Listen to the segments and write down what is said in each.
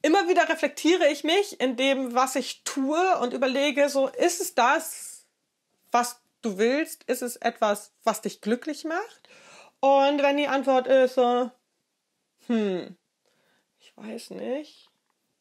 Immer wieder reflektiere ich mich in dem, was ich tue und überlege, so, ist es das, was du willst? Ist es etwas, was dich glücklich macht? Und wenn die Antwort ist so, ich weiß nicht.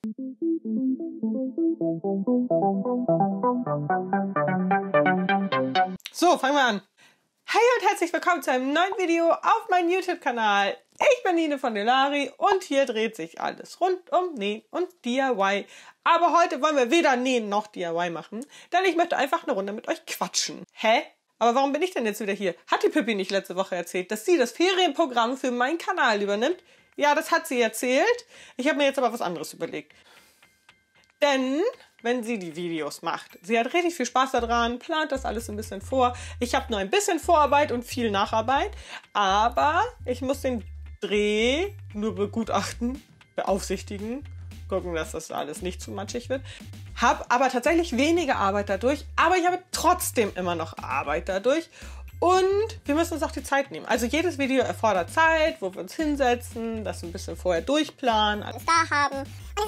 So, fangen wir an. Hey und herzlich willkommen zu einem neuen Video auf meinem YouTube-Kanal. Ich bin Nine von Delari und hier dreht sich alles rund um Nähen und DIY. Aber heute wollen wir weder Nähen noch DIY machen, denn ich möchte einfach eine Runde mit euch quatschen. Hä? Aber warum bin ich denn jetzt wieder hier? Hat die Pippi nicht letzte Woche erzählt, dass sie das Ferienprogramm für meinen Kanal übernimmt? Ja, das hat sie erzählt. Ich habe mir jetzt aber was anderes überlegt. Denn wenn sie die Videos macht, sie hat richtig viel Spaß daran, plant das alles ein bisschen vor. Ich habe nur ein bisschen Vorarbeit und viel Nacharbeit, aber ich muss den Dreh nur begutachten, beaufsichtigen, gucken, dass das alles nicht zu matschig wird. Habe aber tatsächlich weniger Arbeit dadurch, aber ich habe trotzdem immer noch Arbeit dadurch. Und wir müssen uns auch die Zeit nehmen. Also jedes Video erfordert Zeit, wo wir uns hinsetzen, das ein bisschen vorher durchplanen, alles da haben.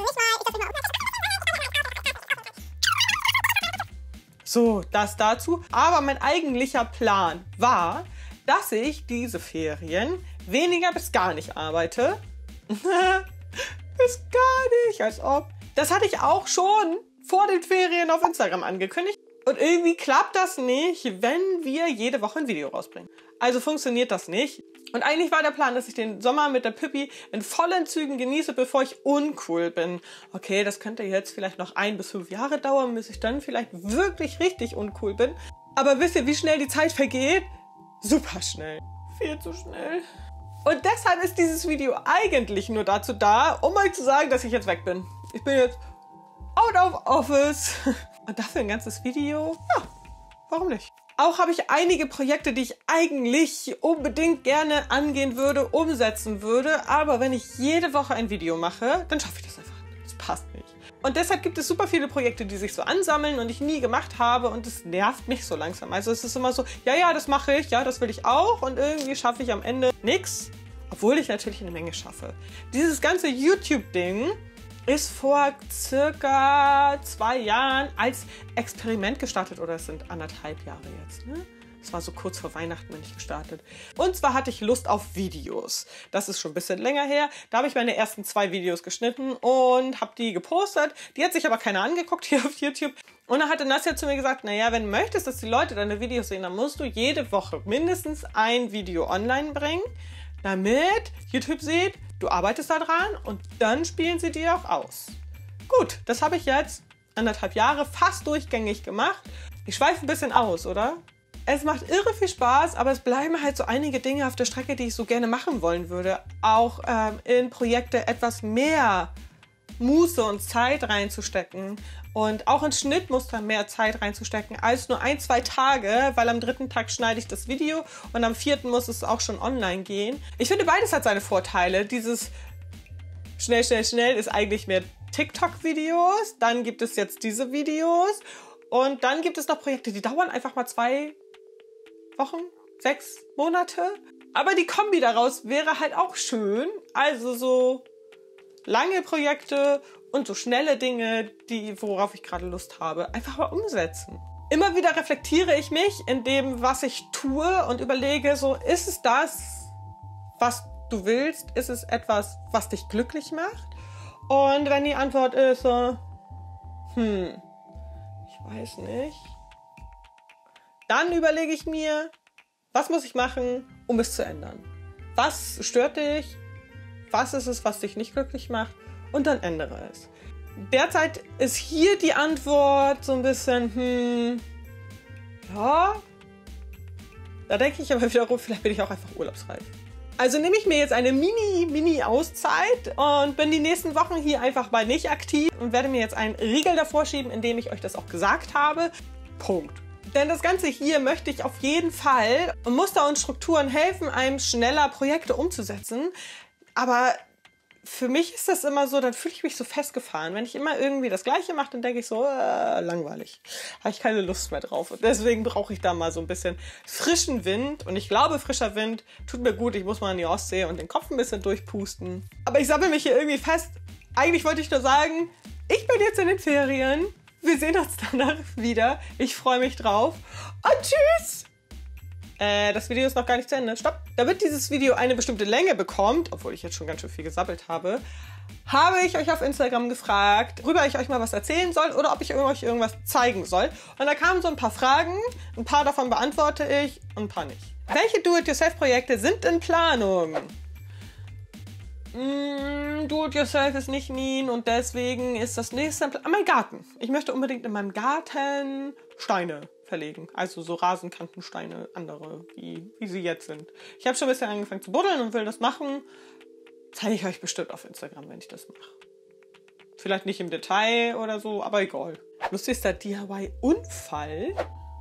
So, das dazu. Aber mein eigentlicher Plan war, dass ich diese Ferien weniger bis gar nicht arbeite. Bis gar nicht, als ob. Das hatte ich auch schon vor den Ferien auf Instagram angekündigt. Und irgendwie klappt das nicht, wenn wir jede Woche ein Video rausbringen. Also funktioniert das nicht. Und eigentlich war der Plan, dass ich den Sommer mit der Pippi in vollen Zügen genieße, bevor ich uncool bin. Okay, das könnte jetzt vielleicht noch 1 bis 5 Jahre dauern, bis ich dann vielleicht wirklich richtig uncool bin. Aber wisst ihr, wie schnell die Zeit vergeht? Super schnell. Viel zu schnell. Und deshalb ist dieses Video eigentlich nur dazu da, um euch zu sagen, dass ich jetzt weg bin. Ich bin jetzt out of office. Und dafür ein ganzes Video? Ja, warum nicht? Auch habe ich einige Projekte, die ich eigentlich unbedingt gerne angehen würde, umsetzen würde. Aber wenn ich jede Woche ein Video mache, dann schaffe ich das einfach nicht. Das passt nicht. Und deshalb gibt es super viele Projekte, die sich so ansammeln und ich nie gemacht habe. Und das nervt mich so langsam. Also es ist immer so, ja, das mache ich, ja, das will ich auch. Und irgendwie schaffe ich am Ende nichts. Obwohl ich natürlich eine Menge schaffe. Dieses ganze YouTube-Ding ist vor circa 2 Jahren als Experiment gestartet, oder es sind 1,5 Jahre jetzt, ne? Das war so kurz vor Weihnachten, bin ich gestartet. Und zwar hatte ich Lust auf Videos. Das ist schon ein bisschen länger her. Da habe ich meine ersten 2 Videos geschnitten und habe die gepostet. Die hat sich aber keiner angeguckt hier auf YouTube. Und dann hatte Nasja zu mir gesagt, naja, wenn du möchtest, dass die Leute deine Videos sehen, dann musst du jede Woche mindestens ein Video online bringen, damit YouTube sieht, du arbeitest da dran und dann spielen sie dir auch aus. Gut, das habe ich jetzt 1,5 Jahre fast durchgängig gemacht. Ich schweife ein bisschen aus, oder? Es macht irre viel Spaß, aber es bleiben halt so einige Dinge auf der Strecke, die ich so gerne machen wollen würde. Auch in Projekte etwas mehr Muße und Zeit reinzustecken. Und auch in Schnittmuster mehr Zeit reinzustecken als nur 1, 2 Tage, weil am 3. Tag schneide ich das Video und am 4. muss es auch schon online gehen. Ich finde, beides hat seine Vorteile. Dieses schnell ist eigentlich mehr TikTok-Videos. Dann gibt es jetzt diese Videos. Und dann gibt es noch Projekte, die dauern einfach mal 2 Wochen, 6 Monate. Aber die Kombi daraus wäre halt auch schön. Also so lange Projekte und so schnelle Dinge, worauf ich gerade Lust habe, einfach mal umsetzen. Immer wieder reflektiere ich mich in dem, was ich tue und überlege, so, ist es das, was du willst? Ist es etwas, was dich glücklich macht? Und wenn die Antwort ist so, ich weiß nicht, dann überlege ich mir, was muss ich machen, um es zu ändern? Was stört dich? Was ist es, was dich nicht glücklich macht? Und dann ändere es. Derzeit ist hier die Antwort so ein bisschen, ja. Da denke ich aber wiederum, vielleicht bin ich auch einfach urlaubsreif. Also nehme ich mir jetzt eine Mini-Auszeit und bin die nächsten Wochen hier einfach mal nicht aktiv und werde mir jetzt einen Riegel davor schieben, indem ich euch das auch gesagt habe. Punkt. Denn das Ganze hier möchte ich auf jeden Fall, Muster und Strukturen helfen, einem schneller Projekte umzusetzen. Aber für mich ist das immer so, dann fühle ich mich so festgefahren. Wenn ich immer irgendwie das Gleiche mache, dann denke ich so, langweilig. Habe ich keine Lust mehr drauf. Und deswegen brauche ich da mal so ein bisschen frischen Wind. Und ich glaube, frischer Wind tut mir gut. Ich muss mal in die Ostsee und den Kopf ein bisschen durchpusten. Aber ich sammle mich hier irgendwie fest eigentlich wollte ich nur sagen, ich bin jetzt in den Ferien. Wir sehen uns danach wieder. Ich freue mich drauf. Und tschüss! Das Video ist noch gar nicht zu Ende. Stopp! Damit dieses Video eine bestimmte Länge bekommt, obwohl ich jetzt schon ganz schön viel gesabbelt habe ich euch auf Instagram gefragt, worüber ich euch mal was erzählen soll oder ob ich euch irgendwas zeigen soll. Und da kamen so ein paar Fragen. Ein paar davon beantworte ich und ein paar nicht. Welche Do-it-yourself-Projekte sind in Planung? Do-it-yourself ist nicht mean und deswegen ist das nächste mein Garten. Ich möchte unbedingt in meinem Garten Steine verlegen. Also so Rasenkantensteine, andere, wie sie jetzt sind. Ich habe schon ein bisschen angefangen zu buddeln und will das machen. Zeige ich euch bestimmt auf Instagram, wenn ich das mache. Vielleicht nicht im Detail oder so, aber egal. Lustigster DIY-Unfall?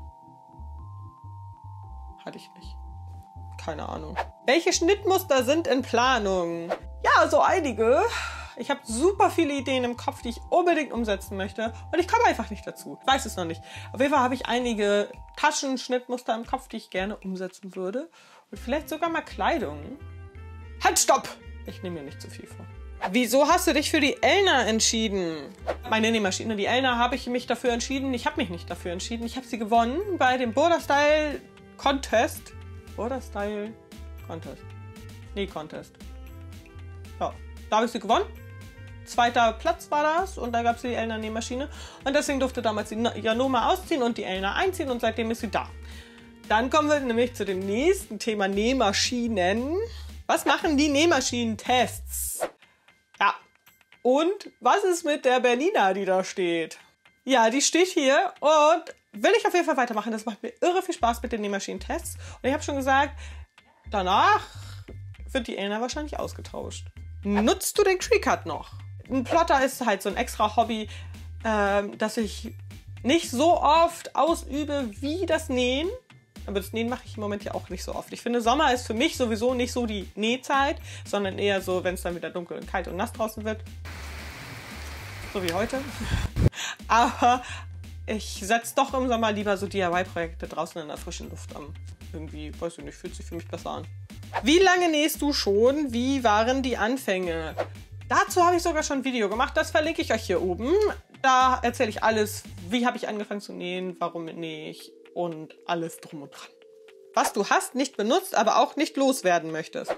Hatte ich nicht. Keine Ahnung. Welche Schnittmuster sind in Planung? Ja, so einige. Ich habe super viele Ideen im Kopf, die ich unbedingt umsetzen möchte. Und ich komme einfach nicht dazu. Ich weiß es noch nicht. Auf jeden Fall habe ich einige Taschenschnittmuster im Kopf, die ich gerne umsetzen würde. Und vielleicht sogar mal Kleidung. Halt, stopp! Ich nehme mir nicht zu viel vor. Wieso hast du dich für die Elna entschieden? Meine Nähmaschine, die Elna, habe ich mich dafür entschieden. Ich habe mich nicht dafür entschieden. Ich habe sie gewonnen bei dem Border Style Contest. Border Style Contest. Nee, Contest. Ja, da habe ich sie gewonnen. 2. Platz war das und da gab es die Elna Nähmaschine. Und deswegen durfte damals die Janoma ausziehen und die Elna einziehen und seitdem ist sie da. Dann kommen wir nämlich zu dem nächsten Thema Nähmaschinen. Was machen die Nähmaschinentests? Ja, und was ist mit der Berliner, die da steht? Ja, die steht hier und will ich auf jeden Fall weitermachen. Das macht mir irre viel Spaß mit den Nähmaschinentests. Und ich habe schon gesagt, danach wird die Elna wahrscheinlich ausgetauscht. Nutzt du den Cricut noch? Ein Plotter ist halt so ein extra Hobby, das ich nicht so oft ausübe wie das Nähen. Aber das Nähen mache ich im Moment ja auch nicht so oft. Ich finde, Sommer ist für mich sowieso nicht so die Nähzeit, sondern eher so, wenn es dann wieder dunkel und kalt und nass draußen wird. So wie heute. Aber ich setze doch im Sommer lieber so DIY-Projekte draußen in der frischen Luft an. Irgendwie, weiß ich nicht, fühlt sich für mich besser an. Wie lange nähst du schon? Wie waren die Anfänge? Dazu habe ich sogar schon ein Video gemacht. Das verlinke ich euch hier oben. Da erzähle ich alles. Wie habe ich angefangen zu nähen? Warum nähe ich? Und alles drum und dran. Was du hast, nicht benutzt, aber auch nicht loswerden möchtest.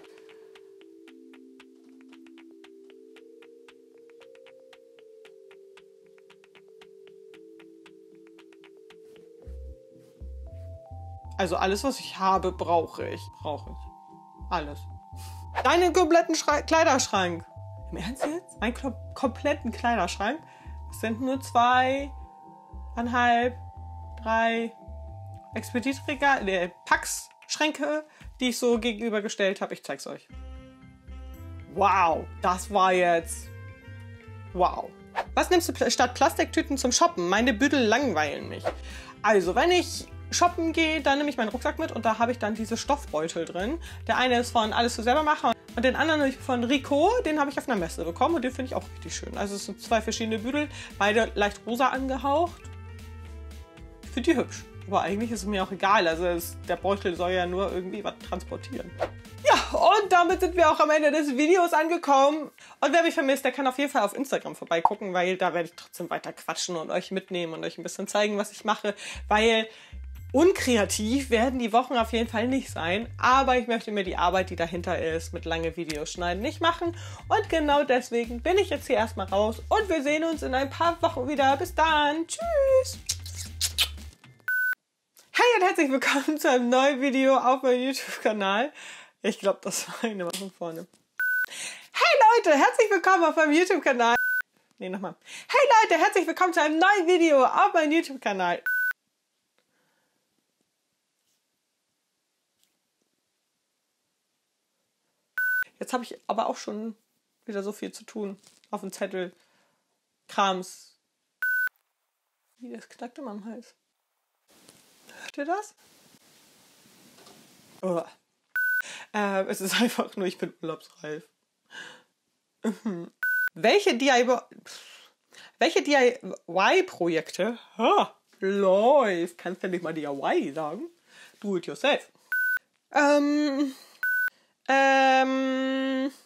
Also alles, was ich habe, brauche ich. Alles. Deinen kompletten Kleiderschrank. Im Ernst jetzt? Meinen kompletten Kleiderschrank? Es sind nur 2,5, 3 Packschränke, die ich so gegenübergestellt habe. Ich zeig's euch. Wow, das war jetzt... Wow. Was nimmst du statt Plastiktüten zum Shoppen? Meine Büdel langweilen mich. Also, wenn ich shoppen gehe, dann nehme ich meinen Rucksack mit und da habe ich dann diese Stoffbeutel drin. Der eine ist von Alles für selber machen und den anderen habe ich von Rico, den habe ich auf einer Messe bekommen und den finde ich auch richtig schön. Also es sind 2 verschiedene Büdel, beide leicht rosa angehaucht. Ich finde die hübsch. Aber eigentlich ist es mir auch egal. Also der Beutel soll ja nur irgendwie was transportieren. Ja, und damit sind wir auch am Ende des Videos angekommen. Und wer mich vermisst, der kann auf jeden Fall auf Instagram vorbeigucken, weil da werde ich trotzdem weiter quatschen und euch mitnehmen und euch ein bisschen zeigen, was ich mache. Weil unkreativ werden die Wochen auf jeden Fall nicht sein. Aber ich möchte mir die Arbeit, die dahinter ist, mit lange Videos schneiden, nicht machen. Und genau deswegen bin ich jetzt hier erstmal raus. Und wir sehen uns in ein paar Wochen wieder. Bis dann. Tschüss. Hey und herzlich willkommen zu einem neuen Video auf meinem YouTube-Kanal. Ich glaube, das war eine mal von vorne. Hey Leute, herzlich willkommen auf meinem YouTube-Kanal. Nee, nochmal. Hey Leute, herzlich willkommen zu einem neuen Video auf meinem YouTube-Kanal. Jetzt habe ich aber auch schon wieder so viel zu tun. Auf dem Zettel. Krams. Wie, das knackt immer am Hals. Hört ihr das? Oh. Es ist einfach nur, ich bin urlaubsreif. Welche DIY-Projekte läuft? Kannst du nicht mal DIY sagen? Do it yourself.